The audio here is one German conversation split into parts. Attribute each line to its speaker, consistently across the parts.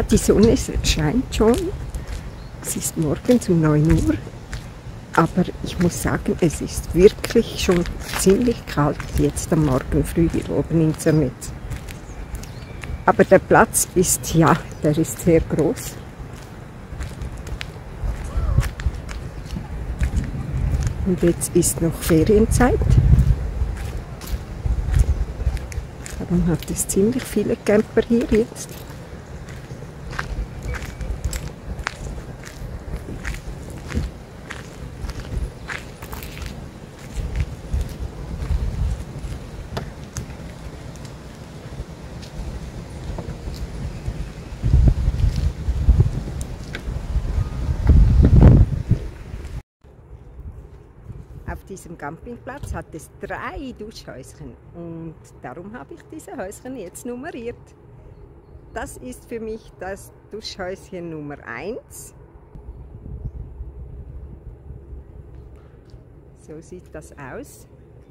Speaker 1: die Sonne scheint schon. Es ist morgens um 9 Uhr. Aber ich muss sagen, es ist wirklich schon ziemlich kalt jetzt am Morgen früh hier oben in Zernetz. Aber der Platz ist, ja, der ist sehr groß. Und jetzt ist noch Ferienzeit. Darum hat es ziemlich viele Camper hier jetzt. Auf diesem Campingplatz hat es 3 Duschhäuschen und darum habe ich diese Häuschen jetzt nummeriert. Das ist für mich das Duschhäuschen Nummer 1. So sieht das aus.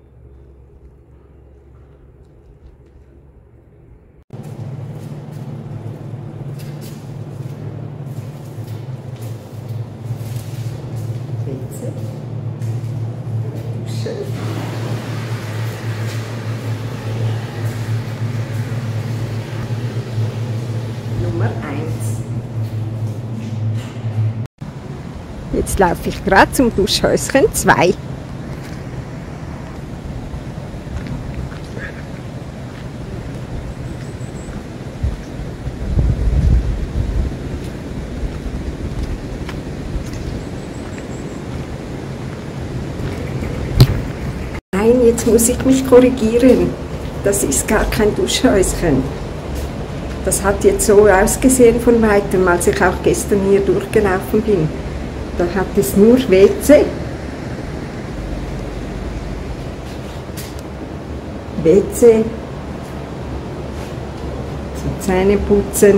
Speaker 1: Nummer 1. Jetzt laufe ich gerade zum Duschhäuschen 2. Nein, jetzt muss ich mich korrigieren. Das ist gar kein Duschhäuschen. Das hat jetzt so ausgesehen von weitem, als ich auch gestern hier durchgelaufen bin. Da hat es nur WC. WC. Zum Zähneputzen.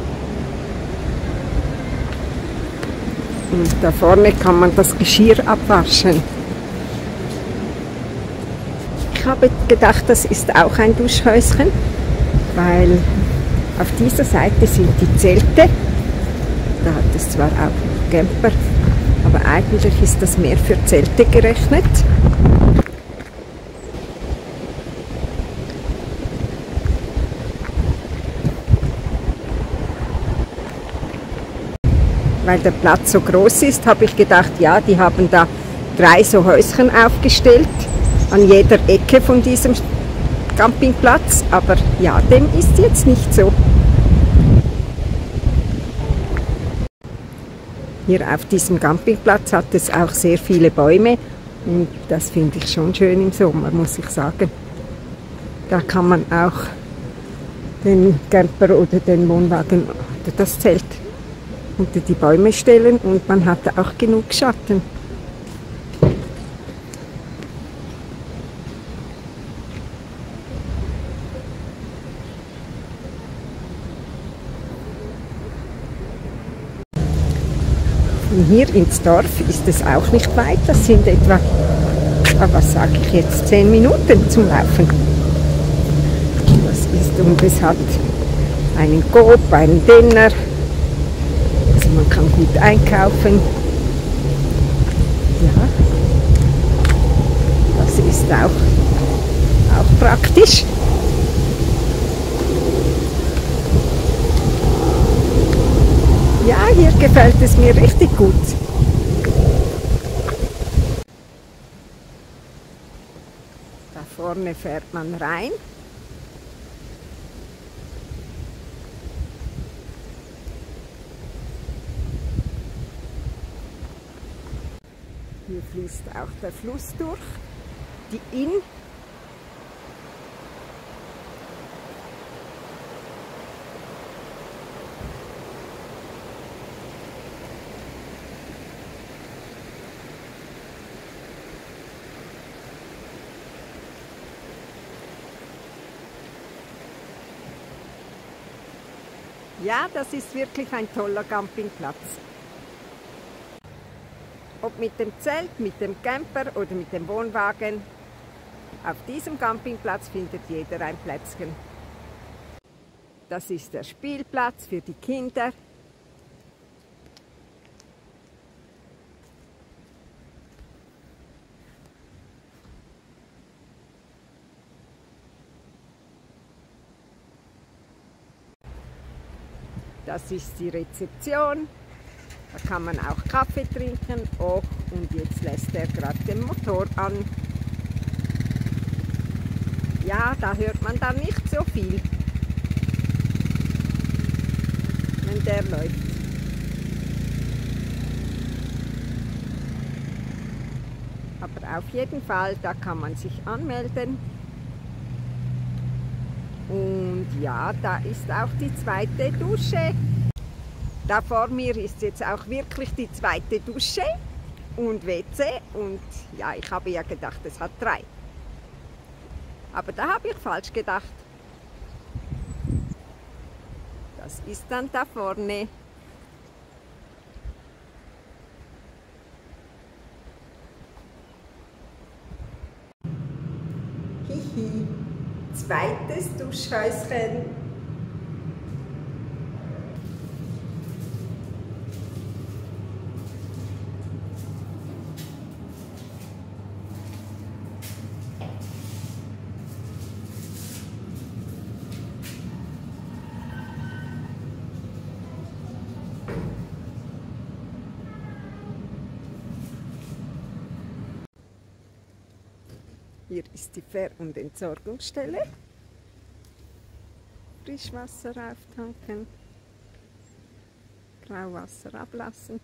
Speaker 1: Und da vorne kann man das Geschirr abwaschen. Ich habe gedacht, das ist auch ein Duschhäuschen, weil auf dieser Seite sind die Zelte. Da hat es zwar auch Camper, aber eigentlich ist das mehr für Zelte gerechnet. Weil der Platz so groß ist, habe ich gedacht, ja, die haben da 3 so Häuschen aufgestellt, an jeder Ecke von diesem Campingplatz, aber ja, dem ist jetzt nicht so. Hier auf diesem Campingplatz hat es auch sehr viele Bäume und das finde ich schon schön im Sommer, muss ich sagen. Da kann man auch den Camper oder den Wohnwagen oder das Zelt unter die Bäume stellen und man hat auch genug Schatten. Von hier ins Dorf ist es auch nicht weit, das sind etwa, was sage ich jetzt, 10 Minuten zum Laufen. Das ist, und es hat einen Coop, einen Denner, also man kann gut einkaufen. Ja, das ist auch praktisch. Ja, hier gefällt es mir richtig gut. Da vorne fährt man rein. Hier fließt auch der Fluss durch, die Inn. Ja, das ist wirklich ein toller Campingplatz. Ob mit dem Zelt, mit dem Camper oder mit dem Wohnwagen, auf diesem Campingplatz findet jeder ein Plätzchen. Das ist der Spielplatz für die Kinder. Das ist die Rezeption. Da kann man auch Kaffee trinken. Oh, und jetzt lässt er gerade den Motor an. Ja, da hört man dann nicht so viel, wenn der läuft. Aber auf jeden Fall, da kann man sich anmelden. Und ja, da ist auch die zweite Dusche. Da vor mir ist jetzt auch wirklich die zweite Dusche und WC. Und ja, ich habe ja gedacht, es hat 3. Aber da habe ich falsch gedacht. Das ist dann da vorne. Hihi, zweites Duschhäuschen. Hier ist die Ver- und Entsorgungsstelle. Frischwasser auftanken, Grauwasser ablassen.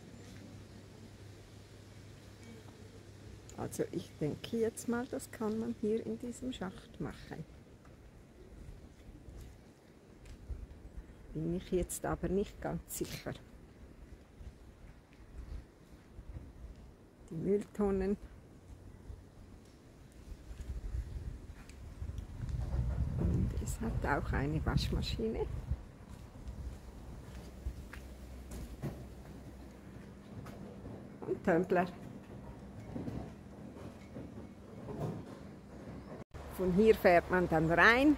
Speaker 1: Also ich denke jetzt mal, das kann man hier in diesem Schacht machen. Bin ich jetzt aber nicht ganz sicher. Die Mülltonnen. Es hat auch eine Waschmaschine. Und Tumbler. Von hier fährt man dann rein.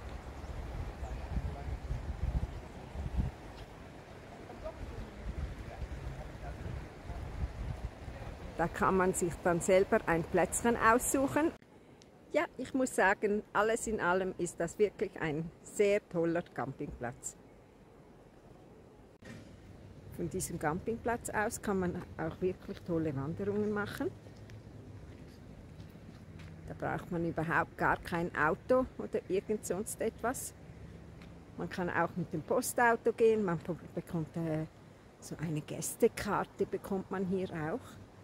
Speaker 1: Da kann man sich dann selber ein Plätzchen aussuchen. Ja, ich muss sagen, alles in allem ist das wirklich ein sehr toller Campingplatz. Von diesem Campingplatz aus kann man auch wirklich tolle Wanderungen machen. Da braucht man überhaupt gar kein Auto oder irgend sonst etwas. Man kann auch mit dem Postauto gehen, man bekommt so eine Gästekarte bekommt man hier auch.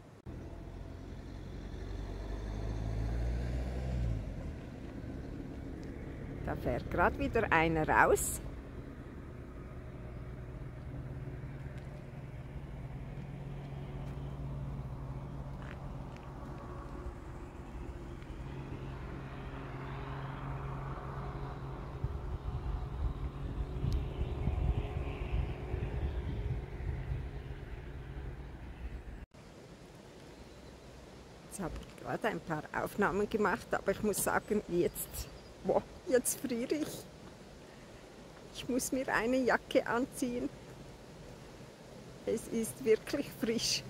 Speaker 1: Da fährt gerade wieder einer raus. Jetzt habe ich gerade ein paar Aufnahmen gemacht, aber ich muss sagen, jetzt friere ich. Ich muss mir eine Jacke anziehen. Es ist wirklich frisch.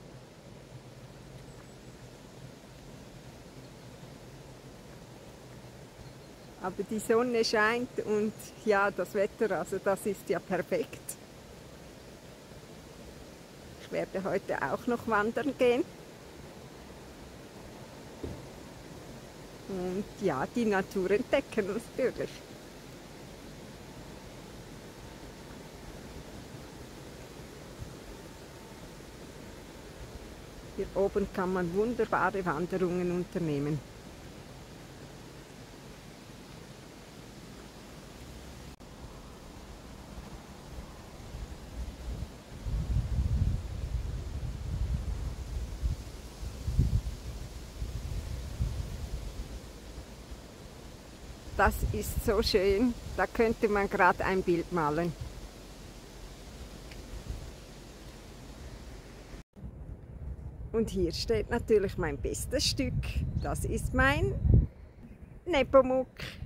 Speaker 1: Aber die Sonne scheint und ja, das Wetter, also das ist ja perfekt. Ich werde heute auch noch wandern gehen. Und ja, die Natur entdecken natürlich. Hier oben kann man wunderbare Wanderungen unternehmen. Das ist so schön, da könnte man gerade ein Bild malen. Und hier steht natürlich mein bestes Stück. Das ist mein Nepomuk.